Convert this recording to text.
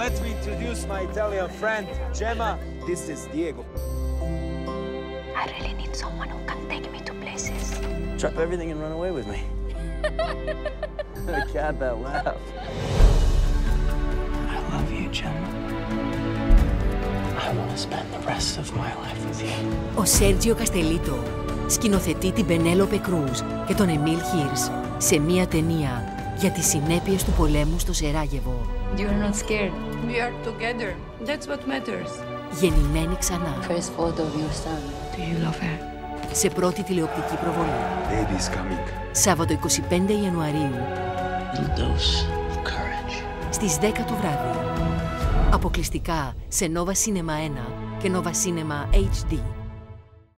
let me introduce my Italian friend, Gemma. This is Diego. I really need someone who can take me to places. Drop everything and run away with me. A cat that laughed. I love you, Gemma. I want to spend the rest of my life with you. Ο Σέρτζιο Καστελίτο σκηνοθετεί την Πενέλοπε Κρουζ και τον Εμιλ Χιρς σε μία ταινία για τις συνέπειες του πολέμου στο Σεράγεβο. You're not scared. We are together. That's what matters. Γεννημένοι ξανά. First photo of your son. Do you love her? Σε πρώτη τηλεοπτική προβολή. Baby's coming. Σάββατο 25 Ιανουαρίου. Little dose of courage. Στις 10 το βράδυ. Αποκλειστικά σε Nova Cinema 1 και Nova Cinema HD.